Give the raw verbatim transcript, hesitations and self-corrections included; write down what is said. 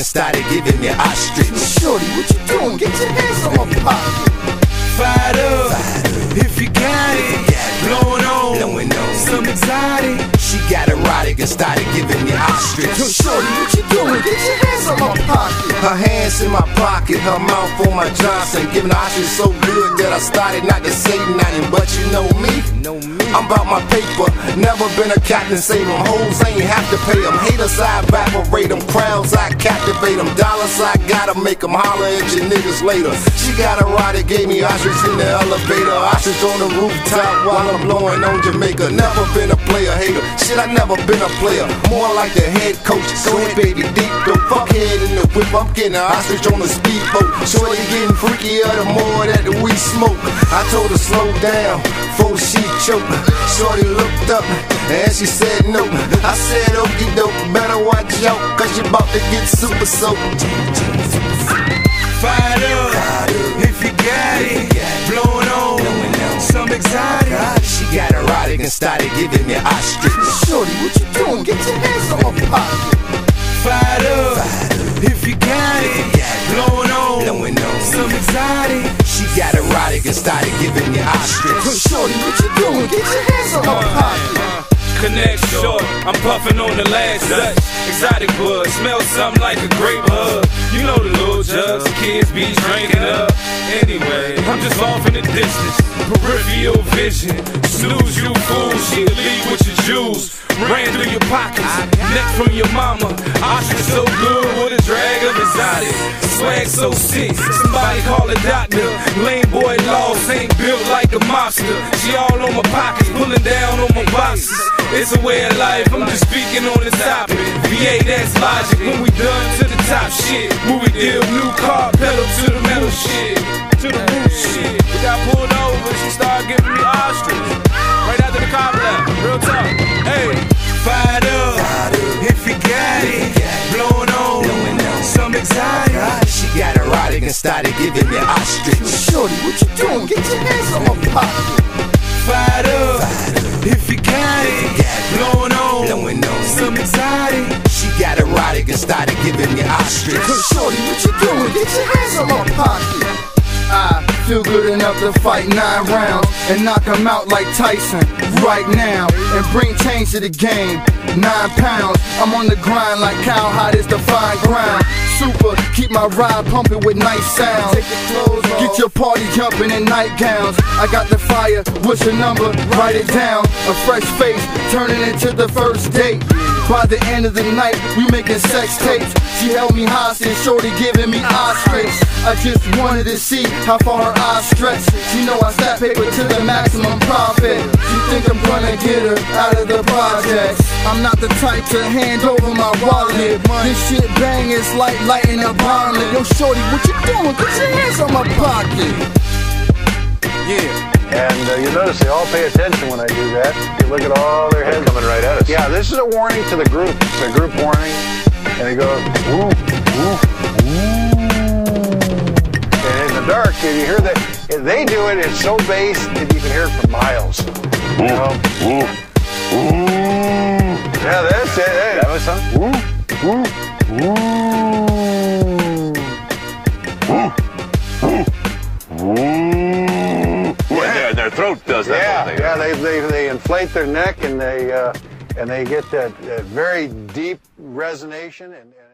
and started giving me ostrich. Shorty, what you doing? Get your hands on my pocket. Fired up, if you got it, blowing on, blowing on, some exotic. She got erotic and started giving me ostrich. Yo, shorty, what you doing? Get your hands on my pocket. Her hands in my pocket, her mouth on my Johnson, giving ostrich so good that I started not to say nothing. But you know me, I'm about my paper. Never been a captain, save them. Hoes ain't have to pay them. Haters, I evaporate them. Crowds, I captivate them. Dollars, I gotta make them holler at your niggas later. She got erotic, gave me ostrich in the elevator. Ostrich on the rooftop while I'm blowing on Jamaica. Never been a player hater. Shit, I never been a player. More like the head coach. Go ahead, baby, deep though. Fuck head in the whip. I'm getting an ostrich on the speedboat. Shorty getting freakier the more that we smoke. I told her slow down before she choked. Shorty looked up and she said no. I said okie doke, better watch out, cause you about to get super soaked. Fired up, if you got it, blowing on, some exotic. She got erotic and started giving me ostrich. Shorty, what you doing? Get your hands on my pocket. Fired up, if you got it, blowing on, blowing on, some exotic. She got erotic and started giving me ostrich. Shorty, what you doing? Get your hands on my pocket. Connect short, I'm puffing on the last Dutch. Exotic bud, smell something like a grape hug. You know the little jugs, kids be drinking up. Anyway, I'm just off in the distance, peripheral vision. Snooze you fool, she'll leave with your jewels. Ran through your pockets, neck from your mama. Ostrich so good with a drag of exotic. Swag so sick, somebody call a doctor. Lame boy lost, ain't built like a mobster. She all on my pockets, pulling down on my boxes. It's a way of life, I'm just speaking on the topic. V A, that's logic, when we done to the top shit. Movie deal, new car, pedal to the metal shit. To the roof shit. We got pulled over, she started giving me ostrich. Right after the car left, real talk. Hey, fired up, if you got it, blowing on, some exotic. She got erotic and started giving me ostrich. Shorty, what you doing? Get your hands on my pocket. Fired up, if you got it, blowing on, blowing on, some exotic. She got erotic and started giving me ostrich. Shorty, what you doing? Get your hands on my pocket. I feel good enough to fight nine rounds and knock him out like Tyson right now and bring change to the game. Nine pounds, I'm on the grind like cow hot is the fine ground. Super, keep my ride pumping with nice sound. Take your clothes off, get your party jumping in nightgowns. I got the fire, what's your number? Write it down. A fresh face turning into the first date. By the end of the night, we making sex tapes. She held me hostage, shorty giving me ostrich. I just wanted to see how far her eyes stretch. She know I stack paper to the maximum profit. She think I'm gonna get her out of the projects. I'm not the type to hand over my wallet. This shit bang is like lighting a bomb. Yo, shorty, what you doing? Put your hands on my pocket. Yeah. And uh, you notice they all pay attention when I do that. You look at all their heads coming right at us. Yeah, this is a warning to the group. It's a group warning. And they go, woo, woo, woo. And in the dark, if you hear that, if they do it, it's so bass that you can hear it for miles. You know? Woo, woo. Yeah, that's it. Hey. That was something. Woo, woo, woo. Woo, woo. Their throat does that. Yeah, yeah. They, they they inflate their neck and they uh, and they get that, that very deep resonation and. and